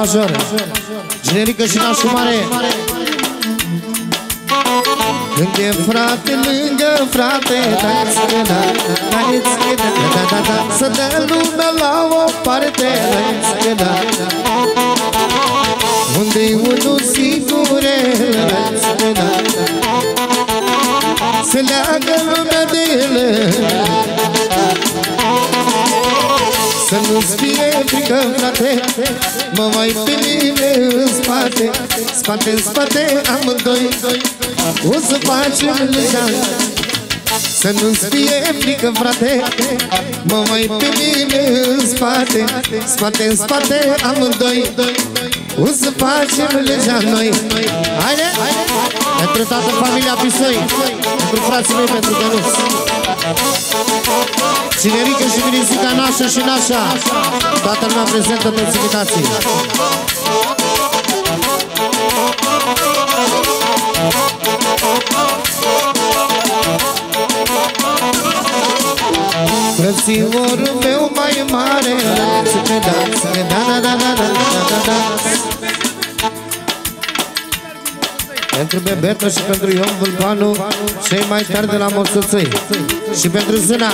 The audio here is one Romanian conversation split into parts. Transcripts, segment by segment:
major. Generică și nașul mare. Când e frate lângă frate, să dă lumea la o parte, unde-i unul singur, se leagă lumea de ele. Să nu-ți fie frică, frate, mă mai pe mine în spate, spate în spate amândoi, o să facem legea. Să nu-ți fie frică, frate, mă mai pe mine în spate, spate în spate amândoi, o să facem legea noi. Haide! Pentru toată familia Pisoi, pentru frații mei, pentru Dănuț, Cinerică și Mirisica, Nașa și Nașa, toată lumea prezentă, toți invitații. Frățiorul meu mai mare, pentru Bebetă și pentru Ion Vulpanu, cei mai tari de la Moțățăi. Și pentru Zâna.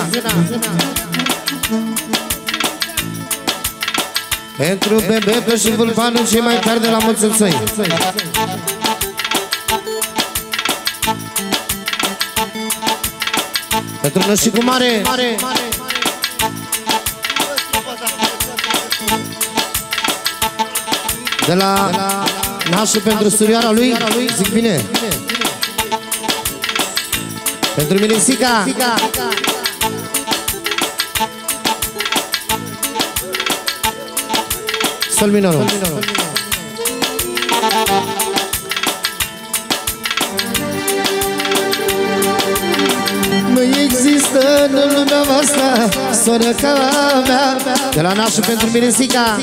Pentru Bebetă și Vulpanu, cei mai tari de la Moțățăi. Pentru Nășicu Mare. De la Nașul pentru surioara lui, zic bine. Pentru Mirisica. Sol minorul. Nu există în lumea asta soră ca mea. De la Nașul pentru Mirisica.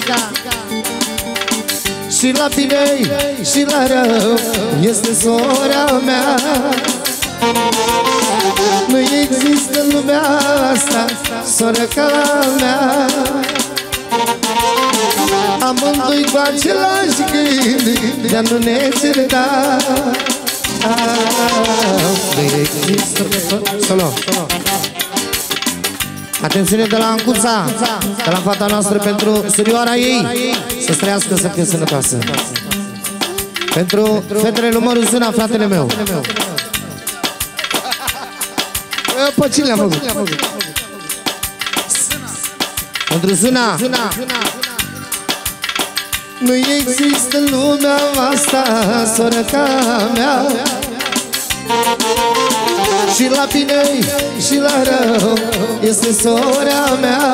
Și la bine și la rău este sora mea. Nu există în lumea asta soră ca mea. Amândoi cu același gând de-a nu ne certa. Nu există. Solo. Atențiune de la Ancuța, de la fata noastră pentru surioara ei, să trăiască, să fie sănătoasă. Pentru fetele lui Măru Zâna, fratele meu. Pe cine le-am făcut? Pentru Zâna. Nu există în lumea asta soră ca mea. Și la bine și la rău este sora mea.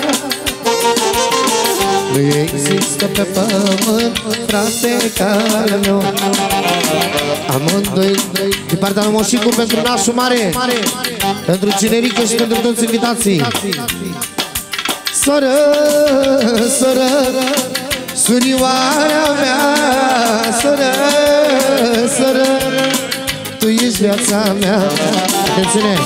Nu există pe pământ frate ca al meu. Amândoi din partea lui Moșicu pentru Nașul Mare, pentru Cinerică și pentru toți invitații. Soră, soră, surioara mea, soră, soră, tu ești viața mea. Atențiune!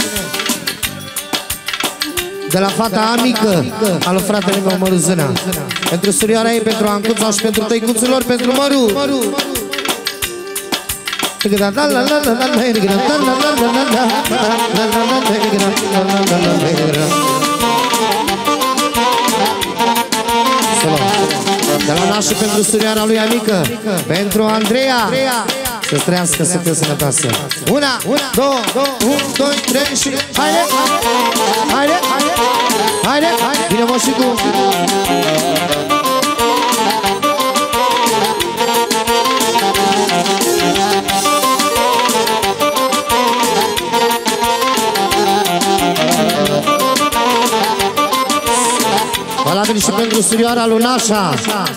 De la fata amică al fratele meu Măru Zâna, pentru surioara ei, pentru Ancuța și pentru tăicuților, pentru Măru. De la Nașul pentru surioara lui amică, pentru Andreea, să trăiască, să fie sănătoasă. Una, două, un, doi, trei și... Haide! Haide! Haide! Bine, Moșicu! Valabil și pentru surioara lui Nașa,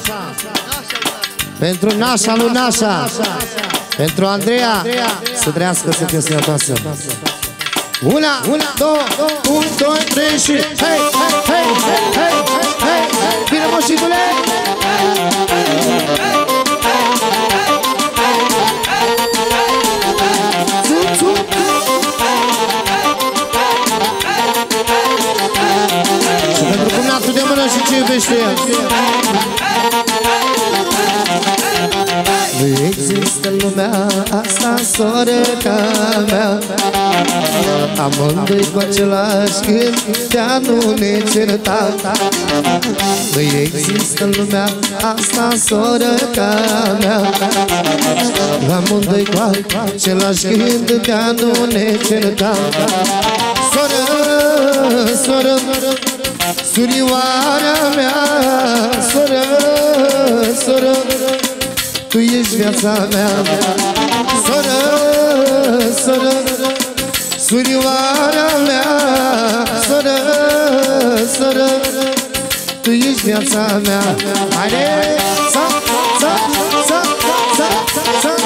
pentru Nașa lui Nașa, pentru Andreea, să trăiască, să fie sănătoasă. Una, două, un, doi, trei și... Hei, hei, hei, hei, hei, bine, Moșicule! Și pentru cumnatul de mână și ce iubește el. lumea asta, sorăca mea. Amândoi cu același gând de a nu ne certa. Nu există în lumea asta, sorăca mea. Amândoi cu același gând de a nu ne certa. Soră, soră, surioara mea, soră, soră, tu ești viața mea. Soră, soră, surioara mea, soră, soră, tu ești viața mea. Haide! Sa, sa, sa, sa, sa, sa.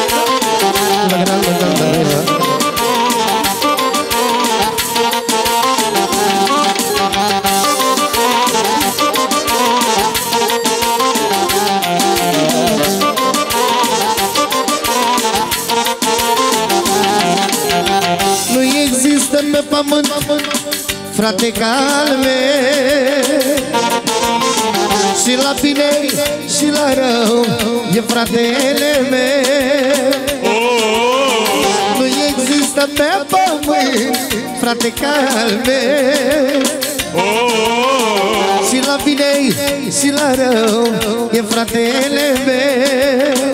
Nu există pe pământ frate ca al meu, și la bine și la rău e fratele meu. Nu există pe pământ frate ca al meu, și la bine și la rău e fratele meu.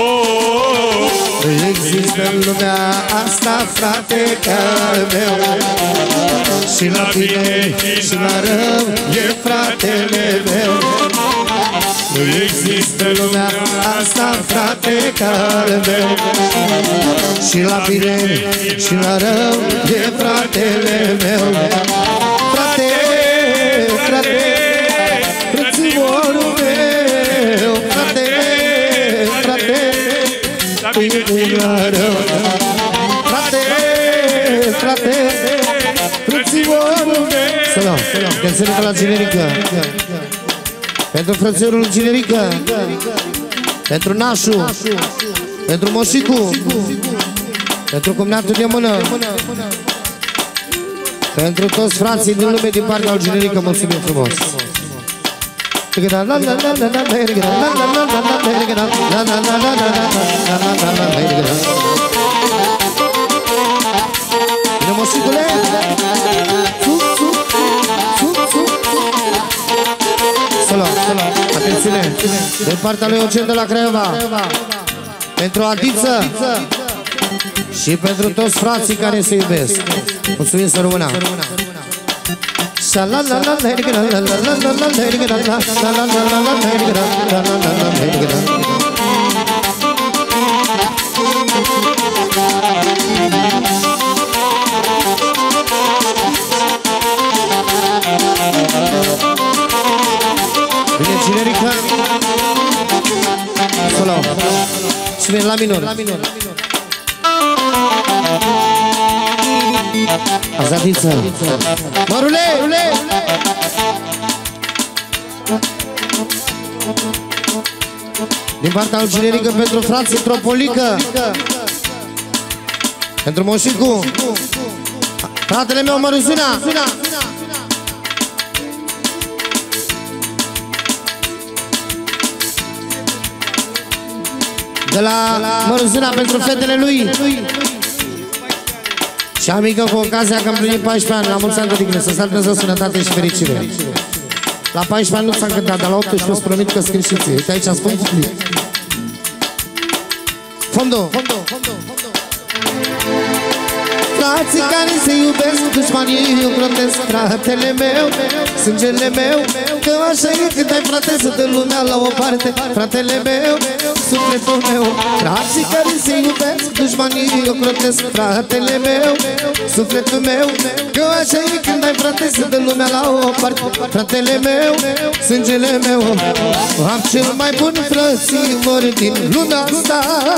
Nu există în lumea asta frate ca al meu, și la bine și la rău e fratele meu. Nu există în lumea asta frate ca al meu, și la bine și la rău e fratele meu. Frate, frate, frățiorul meu, frate, frate, frate, frate, frățiorul meu. Salam, canționă la generică. Pentru frățiorul generică, pentru Nașu, pentru Moșicu, pentru cumnatul de mână, pentru toți frații din lume din partea al generică, mulțumim frumos. Bine, Moșicule! Atențiune! Din partea lui Eugen de la Craiova, pentru Adiță și pentru toți frații care se iubesc. Mulțumim, să rămână! Bine, generică. Solo. Și vine la minor. Azadiță. Mărule! Din partea lui generică pentru frații Tropolică, pentru Moșicu, fratele meu Măruzina. De la Măruzina pentru fetele lui. Și amică cu ocazia că am plinit 14 ani. La mulți ani, tăticule, să-ți Dumnezeu sănătate și fericire. La 14 ani nu ți-am cântat, dar la 18 îți promit că scrii și ție. Uite aici, spun public. Fondo! Frații care se iubesc, dușmanii eu grotesc. Fratele meu, sângele meu, că așa e când ai frate să dă lumea la o parte. Fratele meu, sufletul meu. Frații care se iubesc, dușmanii eu grotesc. Fratele meu, sufletul meu, că așa e când ai frate să dă lumea la o parte. Fratele meu, sângele meu, am cel mai bun frățior din lumea asta.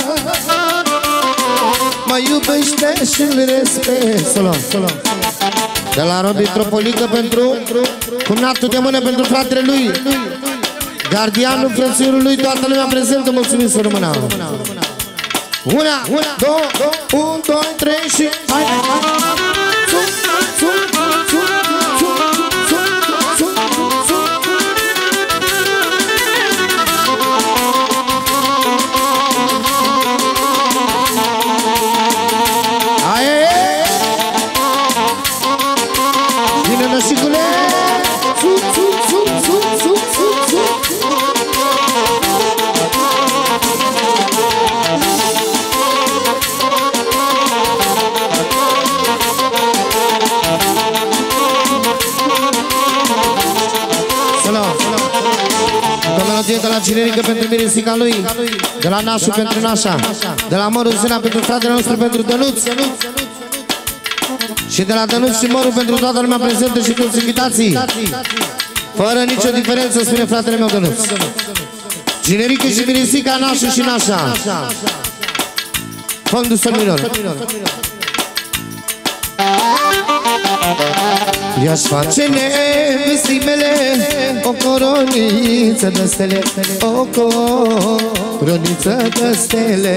Mă iubește și-l respect. De la Robi Tropolică pentru cumnatul de mână, pentru fratele lui, gardianul frățiorului, toată lumea prezentă. Mulțumim, să rămână. Una, două, un, doi, trei și hai! Omagie de la Cinerică pentru Miresica lui, de la Nașu pentru Nașa, de la Măru Zena pentru fratele nostru pentru Dănuț și de la Dănuț și Măru pentru toată lumea prezentă și toți invitații. Fără nicio diferență, spune fratele meu Dănuț. Cinerică și Miresica, Nașu și Nașa. Fondul Sălminor. I-aș face nevestimele o coroniță de stele, o coroniță de stele.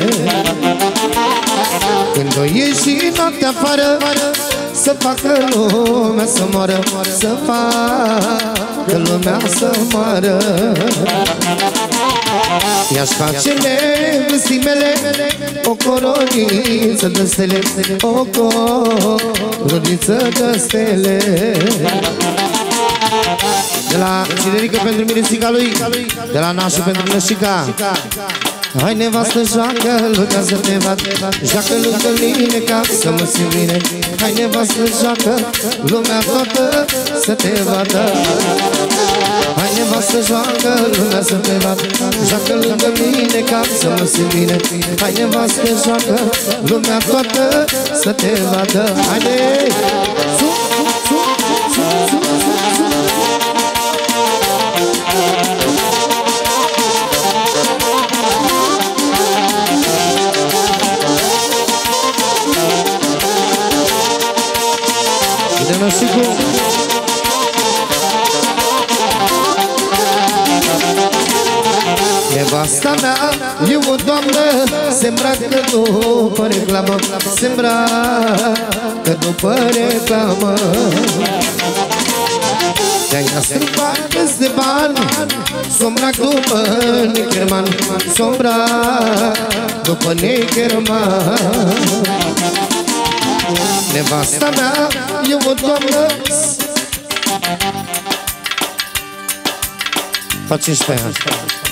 Când o ieși noaptea afară, să facă lumea să moară, să facă lumea să moară. I-aș face nevestimele o coroniță de stele, o coroniță de stele. De la Cinerică pentru Miresica lui, de la Nașu pentru Nășica. Hai nevastă, joacă lumea să te vadă, joacă lângă mine ca să mă simt bine. Hai nevastă, joacă lumea toată să te vadă. Hai nevastă, joacă lumea să te vadă, joacă lângă mine ca să mă simt bine. Hai nevastă, joacă lumea toată să te vadă. Haide! Nevasta mea e o doamnă, se îmbracă după reclamă, se îmbracă după reclamă. De-aia strâmbat peste bani, s-o îmbrac după Nickerman, s-o îmbrac după Nickerman. Nevasta mea e o doamnă. Faci 15 ani.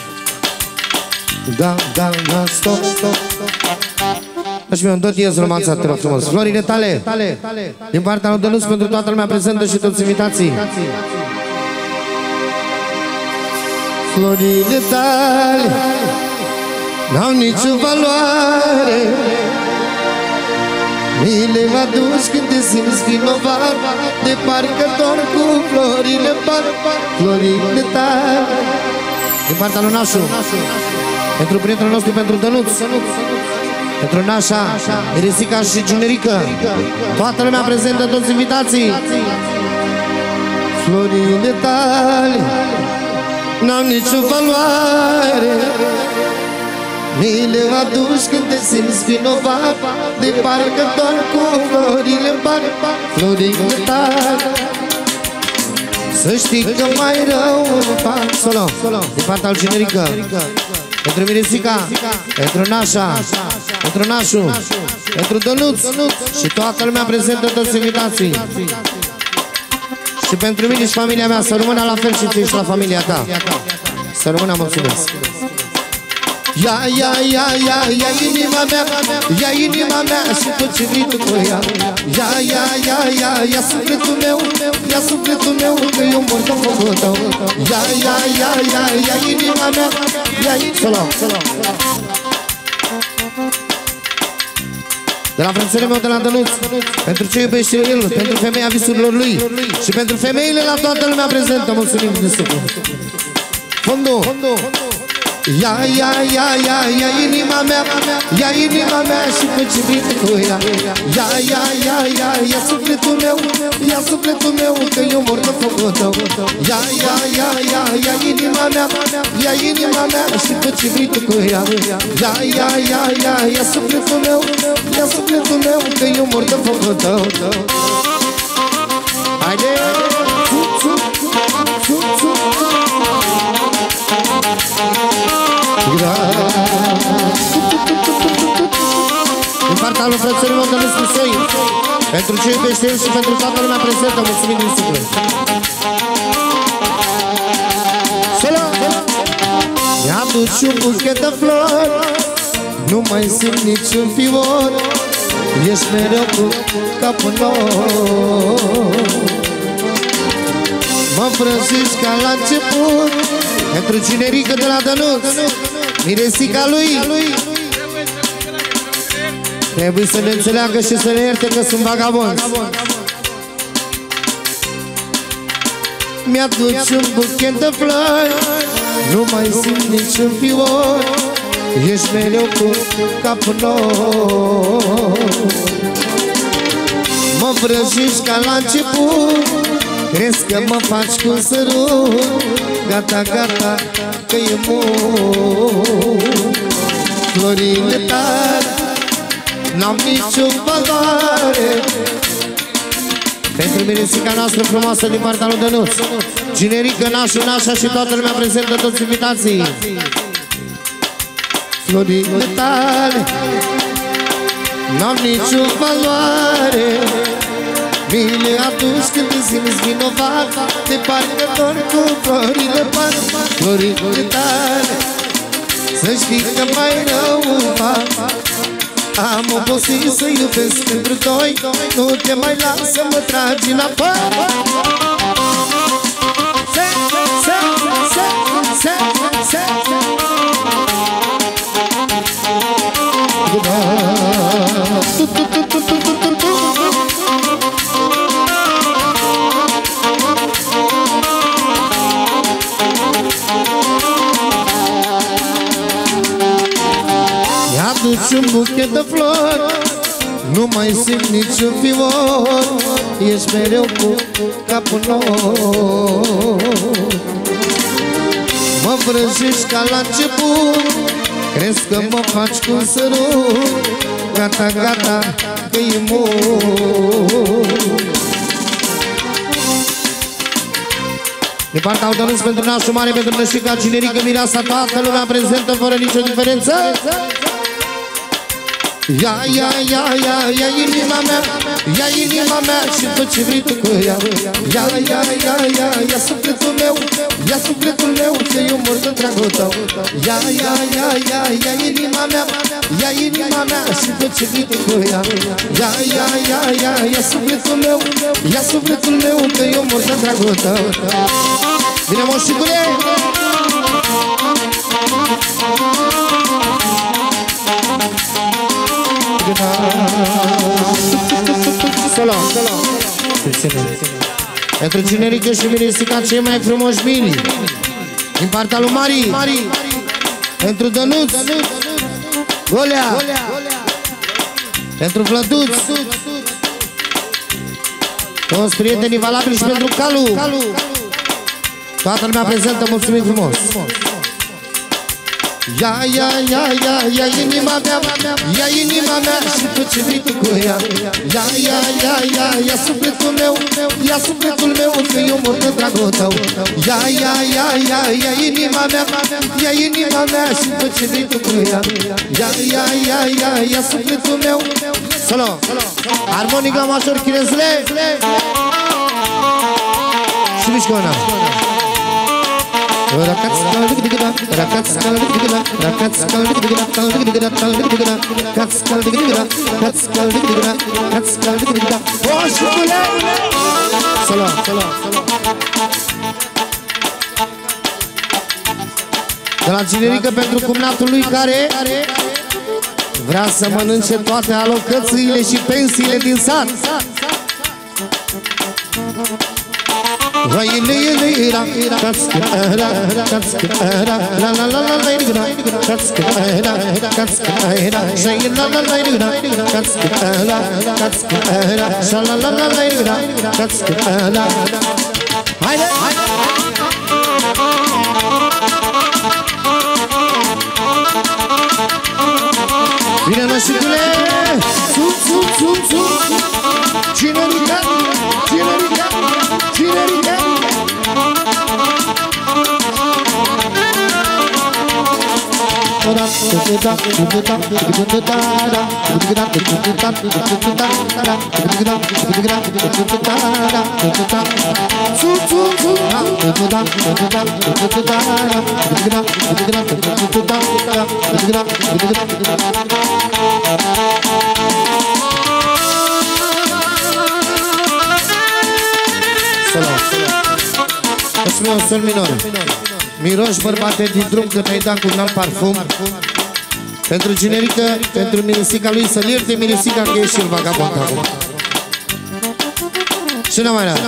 Da, stop. Așa mi-am tot ies romanța, te rog frumos. Florile tale, din partea lui Dănuț pentru toată lumea prezentă și toți invitații. Florile tale n-au nicio valoare, mi le aduci când te simți vinovat, de parcă dorm cu florile par, florile tale. Din partea lui Nașu, pentru prietenul nostru, pentru Dănuț, pentru Nașa, Miresica și Cinerică, toată lumea prezentă, toți invitații. Florile tale n-au nicio valoare, mi le aduci când te simți vinovat, de parcă doar cu florile în bar, florile tale. Să știi că mai rău fac solo, din partea lui Cinerică, pentru Miresica, pentru Nașa, pentru Nașu, pentru Dănuț și toată lumea prezentă, toți invitații. Și pentru mine și familia mea, să rămână la fel și ție și la familia ta. Să rămână, mulțumesc. Ia inima mea, ia inima mea și tot ce vrei tu cu ea. Ia sufletul meu, ia sufletul meu, că eu mor de focul tău. Ia inima mea, ia inima mea. De la frățele meu, de la Dănuț, pentru ce iubește el, pentru femeia visurilor lui și pentru femeile la toată lumea prezentă, mulțumim de suflet. Fondul. Ia inima mea, ia inima mea și pe ce vrei tu cu ea. Ia sufletul meu, ia sufletul meu, că eu mor de focul tău. Ia inima mea, ia inima mea și pe ce vrei tu cu ea. Ia sufletul meu, ia sufletul meu, că eu mor de focul tău. Haide! Din partea lui frățării meu Dănuț Cusoi, pentru ce iubește el și pentru toată lumea prezentă, mulțumim din suflet. Mi-aduci un buchet de flori, nu mai simt niciun fior, ești mereu cu capul nou. Mă frăziși ca la început, Pentru cinerică de la Dănuț, miresica lui. Trebuie să ne înțeleagă și să ne ierte că sunt vagabonzi. Mi-aduci un buchet de flori, nu mai simt niciun fior, ești mereu cu capul nou. Mă vrăjești ca la început, crezi că mă faci cu sărut. Gata, gata, că e mult. Florile tale n-am nicio valoare. Pentru miresica noastră frumoasă din partea lui Dănuț, Ginerică, Nașu, Nașa și toată lumea prezentă, toți invitații. Florile tale n-am nicio valoare, mi le aduci când te simți vinovat, de parcă dor cu florile par. Florile tale, să știi că mai rău fac. Am obosit să iubesc pentru doi, nu te mai las să mă tragi înapoi. Mi-aduci un buchet de flori, nu mai simt niciun fior, ești mereu cu capul nou. Mă vrăjești ca la început, crezi că mă faci cu un sărut. Gata, gata, că e mult. De partea au Dănuț pentru Nașul Mare, pentru Nășica, Cinerică, Mireasa, toată lumea prezentă fără nicio diferență. Ia, ia, ia, ia, ia inima mea, ia inima mea și fă ce vrei tu cu ea. Ia, ia, ia, ia, ia sufletul meu, ia sufletul meu, că eu mor de dragul tău. Ia, ia, ia, ia, ia inima mea, ia inima mea și fă ce vrei tu cu ea. Ia, ia, ia, ia, ia sufletul meu, ia sufletul meu, că eu mor de dragul tău. Bine, moșicule! Solo. Pentru Cinerică și Miresica, cei mai frumoși mini din partea lui Mari. Pentru Dănuț, Golea. Pentru Vlăduț, toți prietenii valabili și pentru Calu. Toată lumea prezentă, mulțumim frumos. Ia, ia, ia, ia, ia inima mea, ia inima mea și fă ce vrei tu cu ea. Ia, ia, ia, ia, ia sufletul meu, ia sufletul meu, că eu mor de dragul tău. Ia, ia, ia, ia, ia inima mea, ia inima mea și fă ce vrei tu cu ea. Ia, ia, ia, ia, ia sufletul meu. Solo, armonica major, chinezule și mișcona. De la Cinerică pentru cumnatul lui care vrea să mănânce toate alocațiile și pensiile din sat. Bine, nășicule! Cinerică! Cinerică! Cinerică! Sol minor. Miroși bărbate din drum că te-ai dat cu un alt parfum. Pentru generică, pentru Mirisica lui, să-l ierte Mirisica că e și el vagabond acum. Și n-am mai dat.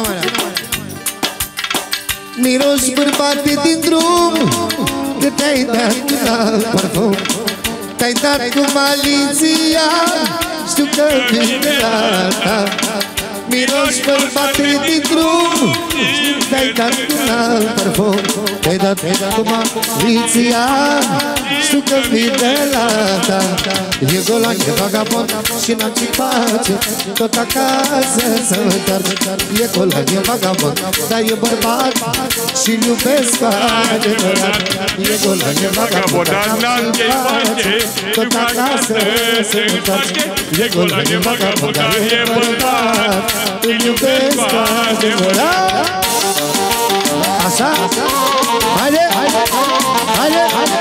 Miroși bărbate din drum că te-ai dat cu un alt parfum. Te-ai dat cu maliția, știu că vine la ta. Miroși bărbate din drum, te-ai dat cu un alt parfum. Te-ai dat cu maliția, știu că vine la ta. E golan, e vagabond și n-am ce face, tot acasă să-l încarci. E golan, e vagabond, dar e bărbat și-l iubesc cu adevărat. E golan, e vagabond, dar n-am ce face, tot acasă să-l încarci. E golan, e vagabond, dar e bărbat, îl iubesc cu adevărat. Așa? Haide, haide, haide, haide.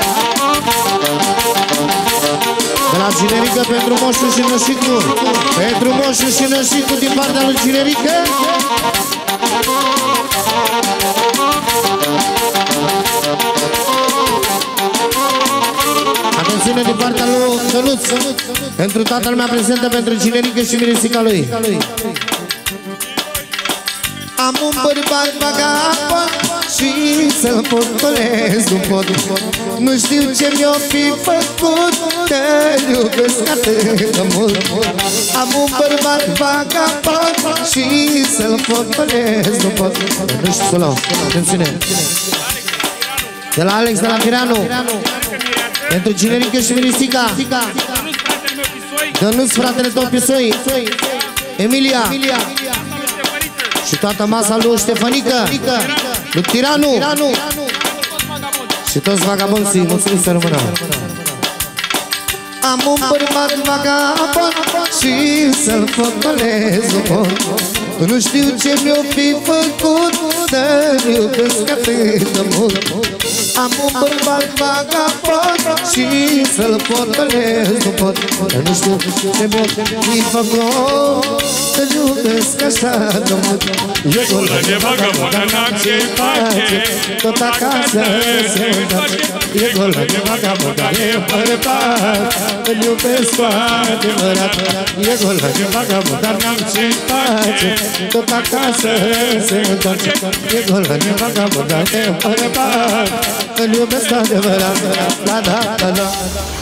De la Generică pentru Moșu și Nășicu. Pentru Moșu și Nășicu din partea lui Generică. Atențiune din partea lui Căluț. Pentru toată lumea prezentă, pentru Generică și Mirisica lui. Am un bărbat vagabond și să-l potolesc nu pot. Nu știu ce mi-o fi făcut, te-l iubesc atât de mult. Am un bărbat vagabond și să-l potolesc nu pot. Nu știu să luau, atențiune. De la Alex, de la Viranu. Pentru Generică și Mirisica. Dănuț, fratele tău Pisoi. Emilia. Și toată masa lui Ștefănică, lui Tiranu și toți vagabonții, mulțumim să rămână. Am un bărbat vagabond și să-l fotolez nu pot. Nu știu ce mi-o fi făcut, să-l iubesc atât de mult. Am un bărbat vagabond și să-l fotolez nu pot. Nu știu ce mi-o fi făcut, să-l iubesc așa de mult. E golan, e vagabond, n-am ce-i face, tot acasă se întoarce. E golan, e vagabond, e bărbat, îl iubesc cu adevărat. E golan, e vagabond, dar n-am ce-i face, tot acasă se întoarce. E golan, e vagabond, dar e bărbat, îl iubesc cu adevărat. Da, da, da, da.